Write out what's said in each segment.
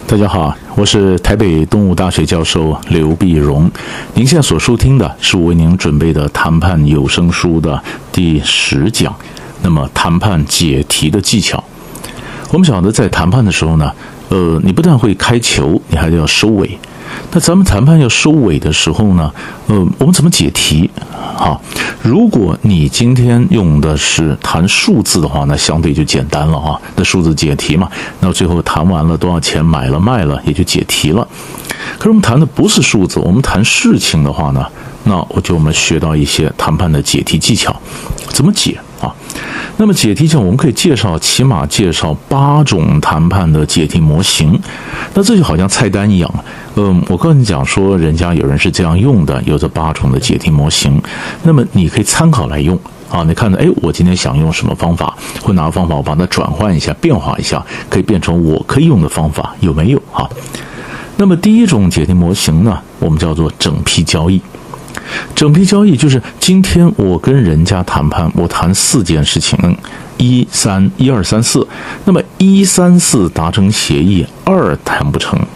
大家好，我是台北东吴大学教授刘必荣。您现在所收听的是我为您准备的谈判有声书的第10讲。那么，谈判解题的技巧，我们晓得在谈判的时候呢，你不但会开球，你还得要收尾。那咱们谈判要收尾的时候呢，我们怎么解题？好，如果你今天用的是谈数字的话，那相对就简单了哈。那数字解题嘛，那最后谈完了多少钱，买了卖了，也就解题了。可是我们谈的不是数字，我们谈事情的话呢，那我们学到一些谈判的解题技巧，怎么解啊？那么解题上我们可以起码介绍8种谈判的解题模型。那这就好像菜单一样，我跟你讲说，人家有人是这样用的，有这8种的解题模型，那么你可以参考来用啊。你看到，我今天想用什么方法，或哪个方法，我把它转换一下，变化一下，可以变成我可以用的方法，有没有啊？那么第一种解题模型呢，我们叫做整批交易。整批交易就是今天我跟人家谈判，我谈4件事情，1、2、3、4。那么1、3、4达成协议，2谈不成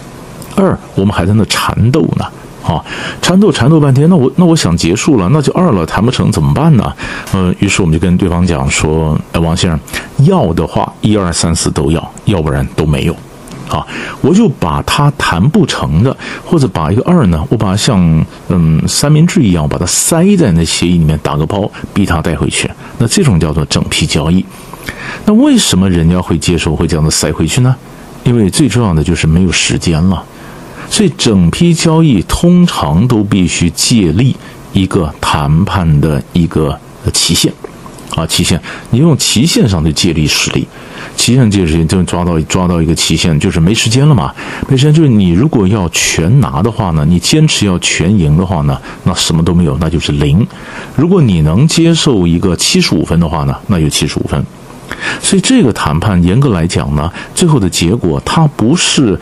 ，2我们还在那缠斗呢，缠斗半天，那我想结束了，那就2了，谈不成怎么办呢？于是我们就跟对方讲说，王先生，要的话1、2、3、4都要，要不然都没有。我就把它谈不成的，或者把一个2呢，我把它像三明治一样，把它塞在那协议里面，打个包，逼他带回去。那这种叫做整批交易。那为什么人家会接受，会这样的塞回去呢？因为最重要的就是没有时间了。所以整批交易通常都必须借力一个谈判的一个期限。期限，你用期限上的借力使力，期限借力就抓到一个期限，就是没时间了嘛。没时间就是你如果要全拿的话呢，你坚持要全赢的话呢，那什么都没有，那就是0。如果你能接受一个75分的话呢，那有75分。所以这个谈判严格来讲呢，最后的结果它不是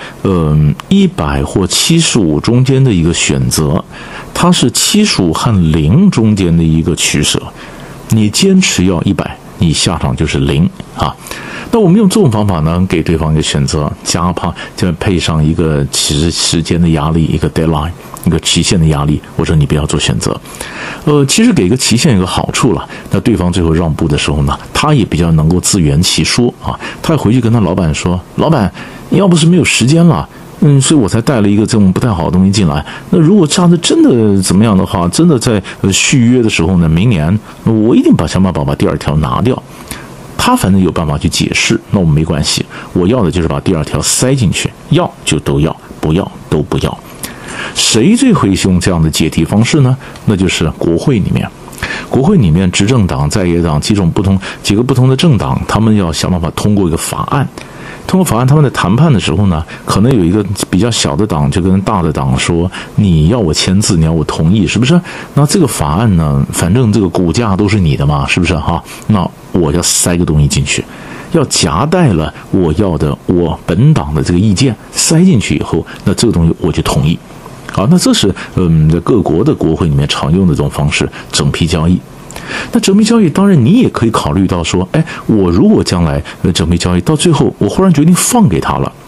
100或75中间的一个选择，它是75和0中间的一个取舍。你坚持要100，你下场就是0啊。那我们用这种方法呢，给对方一个选择，就配上一个时间的压力，一个 deadline， 一个期限的压力。我说你不要做选择。其实给一个期限有个好处了，那对方最后让步的时候呢，他也比较能够自圆其说啊。他回去跟他老板说，老板，你要不是没有时间了。所以我才带了一个这种不太好的东西进来。那如果这样子真的怎么样的话，真的在续约的时候呢，明年我一定想办法把第2条拿掉。他反正有办法去解释，那我们没关系。我要的就是把第2条塞进去，要就都要，不要都不要。谁最会用这样的解题方式呢？那就是国会里面。国会里面执政党、在野党几个不同的政党，他们要想办法通过一个法案。通过法案，他们在谈判的时候呢，可能有一个比较小的党就跟大的党说，你要我签字，你要我同意，是不是？那这个法案呢，反正这个骨架都是你的嘛，是不是哈？那我要塞个东西进去，要夹带了我要的我本党的这个意见塞进去以后，那这个东西我就同意。好，那这是各国的国会里面常用的这种方式，整批交易。那整批交易当然你也可以考虑到说，我如果将来整批交易到最后我忽然决定放给他了，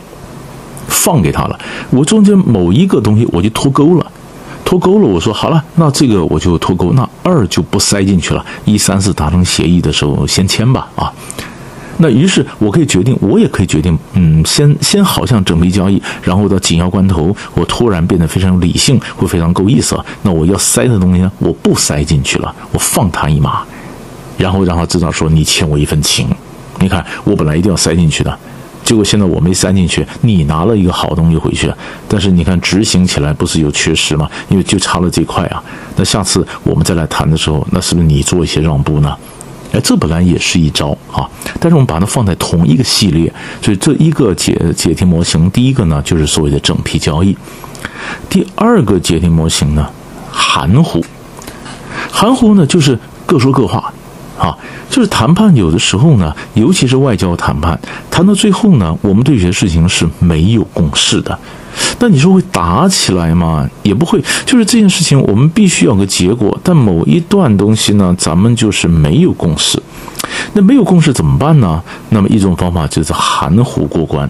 我中间某一个东西我就脱钩了，我说好了，那这个我就脱钩，那2就不塞进去了，1、3、4达成协议的时候先签吧啊。那于是我也可以决定，先好像整批交易，然后到紧要关头，我突然变得非常有理性，会非常够意思。那我要塞的东西呢，我不塞进去了，我放他一马，然后让他知道说你欠我一份情。你看，我本来一定要塞进去的，结果现在我没塞进去，你拿了一个好东西回去，但是你看执行起来不是有缺失吗？因为就差了这块啊。那下次我们再来谈的时候，那是不是你做一些让步呢？这本来也是一招啊，但是我们把它放在同一个系列，所以这一个解题模型，第一个呢就是所谓的整批交易，第2个解题模型呢含糊呢就是各说各话啊，就是谈判有的时候呢，尤其是外交谈判，谈到最后呢，我们对有些事情是没有共识的。那你说会打起来吗？也不会，就是这件事情我们必须要有个结果，但某一段东西呢，咱们就是没有共识。那没有共识怎么办呢？那么一种方法就是含糊过关。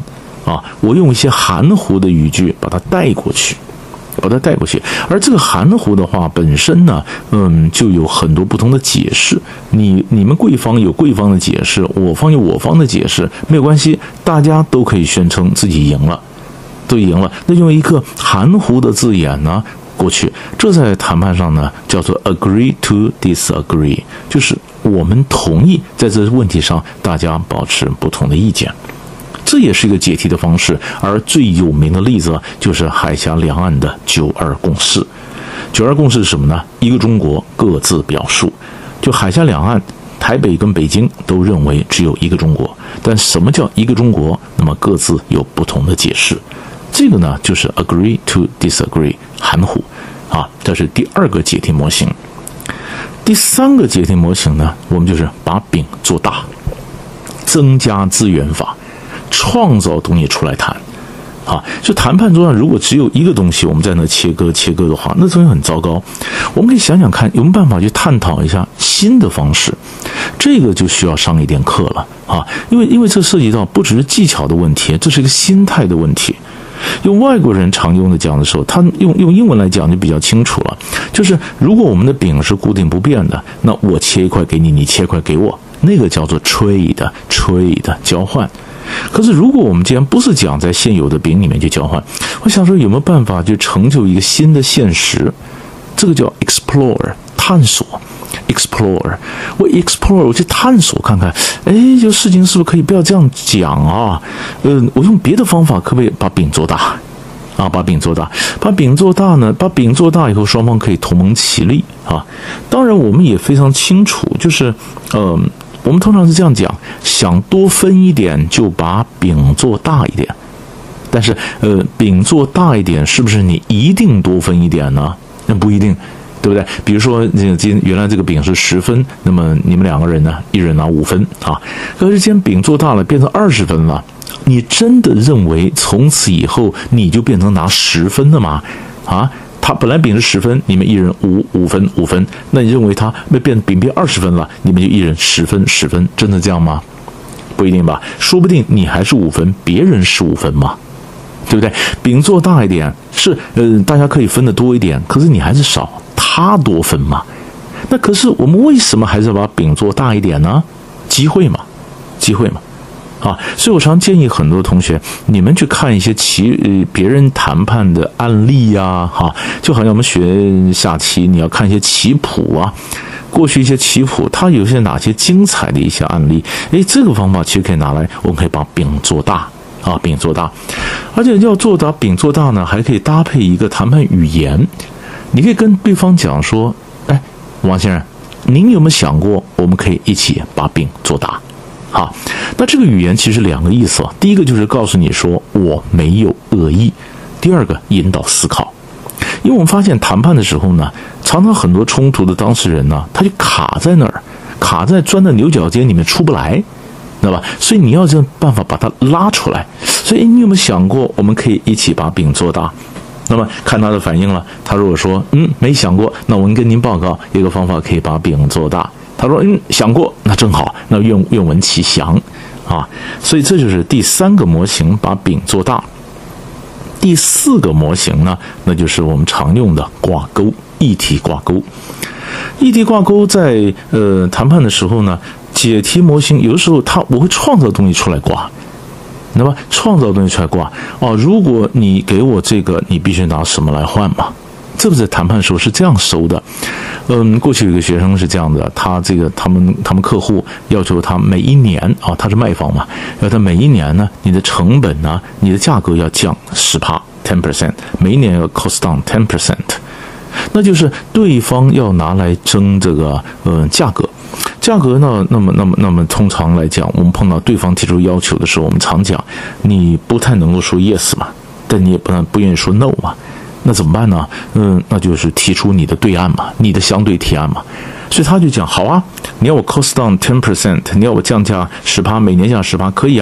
我用一些含糊的语句把它带过去。而这个含糊的话本身呢，就有很多不同的解释。你们贵方有贵方的解释，我方有我方的解释，没有关系，大家都可以宣称自己赢了，都赢了。那用一个含糊的字眼呢过去，这在谈判上呢叫做 agree to disagree， 就是我们同意在这个问题上大家保持不同的意见。这也是一个解题的方式，而最有名的例子就是海峡两岸的9·2共识。9·2共识是什么呢？一个中国，各自表述。就海峡两岸，台北跟北京都认为只有一个中国，但什么叫一个中国？那么各自有不同的解释。这个呢，就是 agree to disagree， 含糊这是第2个解题模型。第3个解题模型呢，我们就是把饼做大，增加资源法。创造东西出来谈，就谈判桌上如果只有一个东西，我们在那切割的话，那东西很糟糕。我们可以想想看，有没有办法去探讨一下新的方式？这个就需要上一点课了因为这涉及到不只是技巧的问题，这是一个心态的问题。用外国人常用的讲的时候，他用英文来讲就比较清楚了。就是如果我们的饼是固定不变的，那我切一块给你，你切一块给我，那个叫做 trade 交换。可是如果我们既然不是讲在现有的饼里面去交换，我想说有没有办法去成就一个新的现实？这个叫 explore 探索。我去探索看看，这事情是不是可以不要这样讲我用别的方法可不可以把饼做大把饼做大以后，双方可以同盟其利当然我们也非常清楚，就是我们通常是这样讲，想多分一点就把饼做大一点。但是饼做大一点是不是你一定多分一点呢？那不一定，对不对？比如说原来这个饼是10分，那么你们2个人呢，一人拿5分可是既然饼做大了变成20分了，你真的认为从此以后你就变成拿10分了吗？他本来饼是10分，你们一人5分，那你认为他饼变20分了，你们就一人10分，真的这样吗？不一定吧，说不定你还是5分，别人15分嘛，对不对？饼做大一点是大家可以分得多一点，可是你还是少，他多分嘛。那可是我们为什么还是要把饼做大一点呢？机会嘛。所以我常建议很多同学，你们去看一些别人谈判的案例就好像我们学下棋，你要看一些棋谱过去一些棋谱，它有些哪些精彩的一些案例，这个方法其实可以拿来，我们可以把饼做大饼做大，而且要做大饼做大呢，还可以搭配一个谈判语言，你可以跟对方讲说，王先生，您有没有想过，我们可以一起把饼做大？那这个语言其实2个意思第一个就是告诉你说我没有恶意，第2个引导思考。因为我们发现谈判的时候呢，常常很多冲突的当事人呢，他就卡在那儿，卡在钻在牛角尖里面出不来，知道吧？所以你要这样办法把它拉出来。所以你有没有想过，我们可以一起把饼做大？那么看他的反应了，他如果说没想过，那我们跟您报告一个方法可以把饼做大。他说想过，那正好，那愿闻其详所以这就是第3个模型，把饼做大。第4个模型呢，那就是我们常用的挂钩，议题挂钩。议题挂钩在谈判的时候呢，解题模型有的时候我会创造东西出来挂，那么创造东西出来挂如果你给我这个，你必须拿什么来换嘛？这不在谈判的时候是这样收的。过去有一个学生是这样的，他们客户要求他每一年他是卖方嘛，要他每一年呢，你的成本呢，你的价格要降10%，每一年要 cost down 10%，那就是对方要拿来争这个价格呢，那么通常来讲，我们碰到对方提出要求的时候，我们常讲，你不太能够说 yes 嘛，但你也不愿意说 no 嘛。那怎么办呢？那就是提出你的对岸嘛，你的相对提案嘛。所以他就讲，好啊，你要我 cost down 10%，你要我降价10%，每年降10%，可以啊。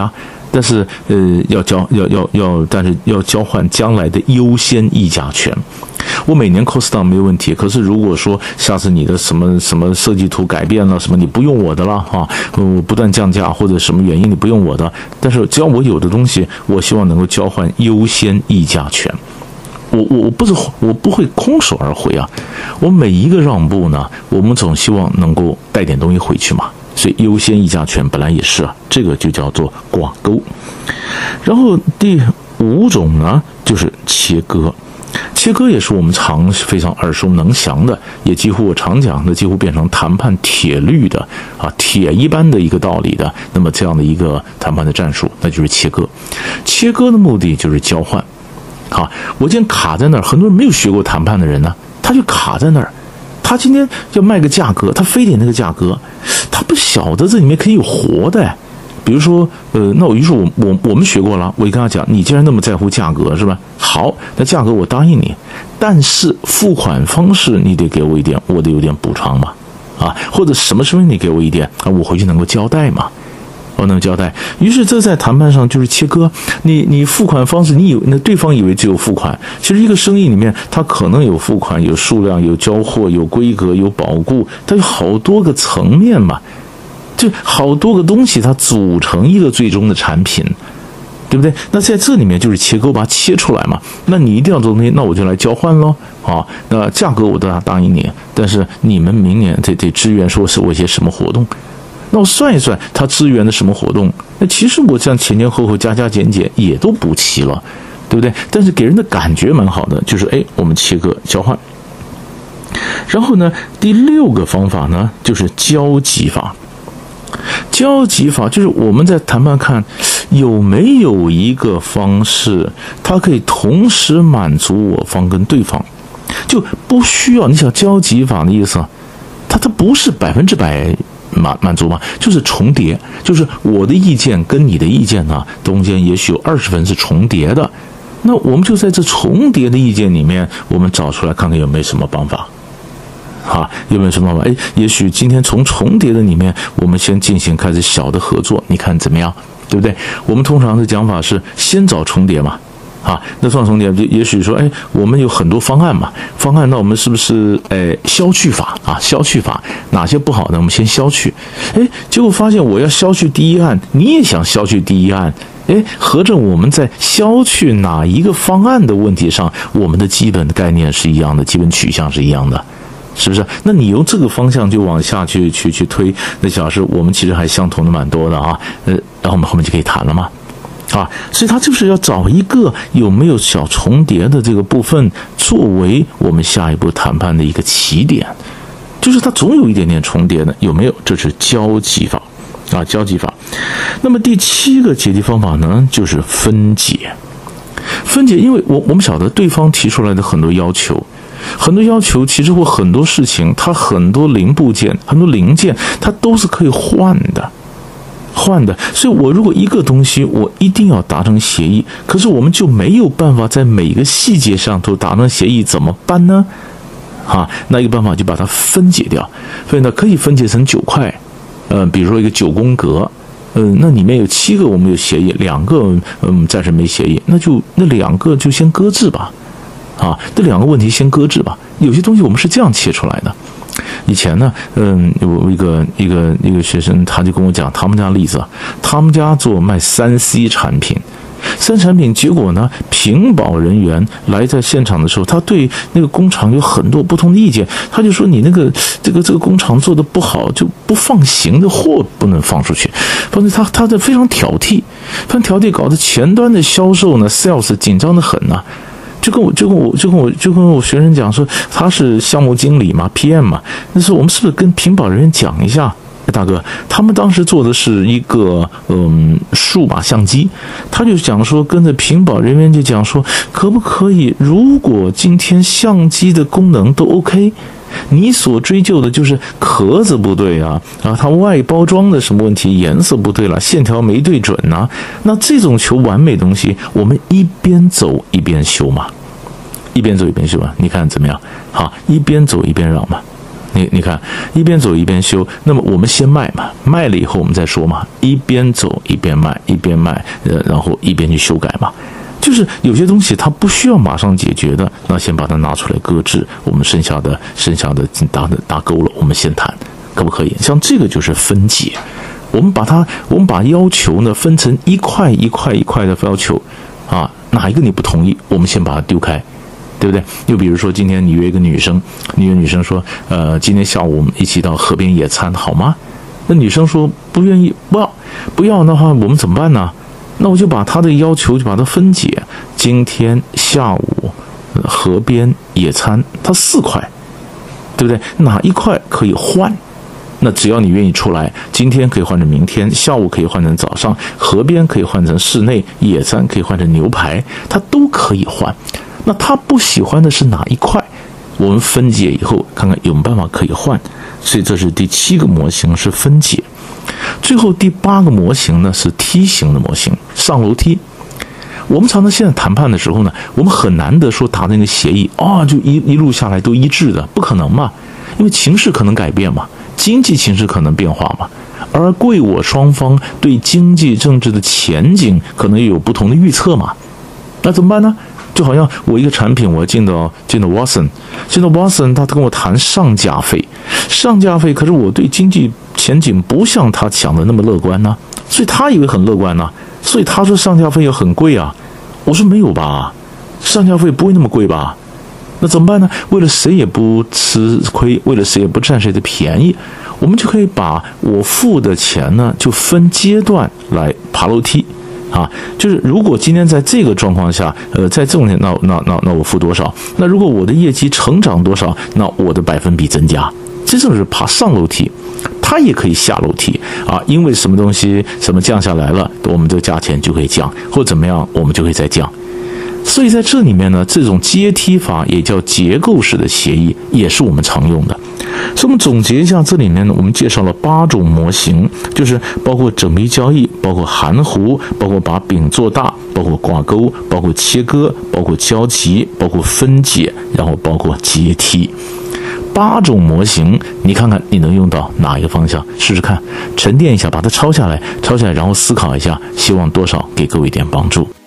但是但是要交换将来的优先议价权。我每年 cost down 没有问题，可是如果说下次你的什么设计图改变了，什么你不用我的了啊，我不断降价或者什么原因你不用我的，但是只要我有的东西，我希望能够交换优先议价权。我不会空手而回啊！我每一个让步呢，我们总希望能够带点东西回去嘛。所以优先议价权本来也是啊，这个就叫做挂钩。然后第5种呢，就是切割。切割也是我们非常耳熟能详的，也几乎我常讲的，几乎变成谈判铁律的啊，铁一般的一个道理的。那么这样的一个谈判的战术，那就是切割。切割的目的就是交换。好，我今天卡在那儿，很多人没有学过谈判的人呢，他就卡在那儿。他今天要卖个价格，他非得那个价格，他不晓得这里面可以有活的。比如说，那于是我们学过了，我就跟他讲，你既然那么在乎价格，是吧？好，那价格我答应你，但是付款方式你得给我一点，我得有点补偿嘛，啊，或者什么时候你给我一点啊，我回去能够交代嘛。我能交代，于是这在谈判上就是切割。你付款方式，那对方以为只有付款，其实一个生意里面，它可能有付款、有数量、有交货、有规格、有保固，它有好多个层面嘛，就好多个东西，它组成一个最终的产品，对不对？那在这里面就是切割，把它切出来嘛。那你一定要做东西，那我就来交换咯。啊，那价格我都答应你，但是你们明年得支援说是我一些什么活动。那我算一算，他支援的什么活动？那其实我这样前后加减也都补齐了，对不对？但是给人的感觉蛮好的，就是我们切割交换。然后呢，第6个方法呢，就是交集法。交集法就是我们在谈判看有没有一个方式，它可以同时满足我方跟对方，就不需要你想交集法的意思，它不是100%。满足吗？就是重叠，就是我的意见跟你的意见呢，中间也许有20分是重叠的。那我们就在这重叠的意见里面，我们找出来看看有没有什么办法，有没有什么办法？也许今天从重叠的里面，我们先进行开始小的合作，你看怎么样？对不对？我们通常的讲法是先找重叠嘛。那重叠也许说，我们有很多方案嘛，那我们是不是消去法啊？消去法哪些不好的，我们先消去。结果发现我要消去第一案，你也想消去第一案，合着我们在消去哪一个方案的问题上，我们的基本的概念是一样的，基本取向是一样的，是不是？那你由这个方向就往下去推，那小时我们其实还相同的蛮多的啊，然后我们后面就可以谈了嘛。所以他就是要找一个有没有小重叠的这个部分，作为我们下一步谈判的一个起点，就是它总有一点点重叠的，有没有？这是交集法交集法。那么第7个解题方法呢，就是分解。分解，因为我们晓得对方提出来的很多要求，其实或很多事情，它很多零部件、很多零件，它都是可以换的。所以我如果一个东西我一定要达成协议，可是我们就没有办法在每一个细节上都达成协议，怎么办呢？那一个办法就把它分解掉，可以分解成9块，比如说一个9宫格，那里面有7个我们有协议，2个暂时没协议，那2个就先搁置吧，这2个问题先搁置吧。有些东西我们是这样切出来的。以前呢，有一个学生，他就跟我讲他们家例子，他们家卖3C 产品，结果呢，评保人员来在现场的时候，他对那个工厂有很多不同的意见，他就说你那个这个工厂做的不好，就不放行的货不能放出去，反正他的非常挑剔，搞得前端的销售呢 ，sales 紧张的很呐。就跟我学生讲说，他是项目经理嘛 ，PM 嘛，那时候我们是不是跟评保人员讲一下？大哥，他们当时做的是一个数码相机，他就讲说，跟着评保人员就讲说，可不可以？如果今天相机的功能都 OK， 你所追究的就是壳子不对啊，它外包装的什么问题，颜色不对了，线条没对准啊，那这种求完美的东西，我们一边走一边修嘛，你看怎么样？好，一边走一边让嘛。 你看，一边走一边修，那么我们先卖嘛，卖了以后我们再说嘛，一边走一边卖，一边卖，然后一边去修改嘛。就是有些东西它不需要马上解决的，那先把它拿出来搁置，我们剩下的打勾了，我们先谈，可不可以？像这个就是分解，我们把要求呢分成一块一块一块的要求啊，哪一个你不同意，我们先把它丢开。对不对？又比如说，今天你约一个女生，你约女生说，今天下午我们一起到河边野餐，好吗？那女生说不愿意，不要的话，我们怎么办呢？那我就把她的要求就把它分解。今天下午河边野餐，它4块，对不对？哪一块可以换？那只要你愿意出来，今天可以换成明天，下午可以换成早上，河边可以换成室内，野餐可以换成牛排，它都可以换。那他不喜欢的是哪一块？我们分解以后，看看有没有办法可以换。所以这是第7个模型是分解。最后第8个模型呢是梯形的模型，上楼梯。我们常常现在谈判的时候呢，我们很难得说达成一个协议就一路下来都一致的，不可能嘛，因为情势可能改变嘛，经济情势可能变化嘛，而贵我双方对经济政治的前景可能有不同的预测嘛，那怎么办呢？就好像我一个产品，我要进到Watson，他跟我谈上架费，可是我对经济前景不像他想的那么乐观呢，所以他以为很乐观呢，所以他说上架费要很贵啊，我说没有吧，上架费不会那么贵吧？那怎么办呢？为了谁也不吃亏，为了谁也不占谁的便宜，我们就可以把我付的钱呢，就分阶段来爬楼梯。就是如果今天在这个状况下，在这种那我付多少？那如果我的业绩成长多少，那我的百分比增加，这就是爬上楼梯。它也可以下楼梯因为什么东西什么降下来了，我们这个价钱就可以降，或怎么样，我们就可以再降。所以在这里面呢，这种阶梯法也叫结构式的协议，也是我们常用的。所以我们总结一下，这里面呢，我们介绍了8种模型，就是包括缜密交易，包括含糊，包括把饼做大，包括挂钩，包括切割，包括交集，包括分解，然后包括阶梯。8种模型，你看看你能用到哪一个方向？试试看，沉淀一下，把它抄下来，然后思考一下，希望多少给各位一点帮助。